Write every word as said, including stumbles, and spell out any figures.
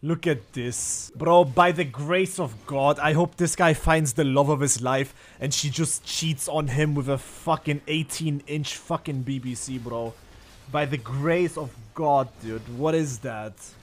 Look at this. Bro, by the grace of God, I hope this guy finds the love of his life and she just cheats on him with a fucking eighteen inch fucking B B C, bro. By the grace of God, dude. What is that?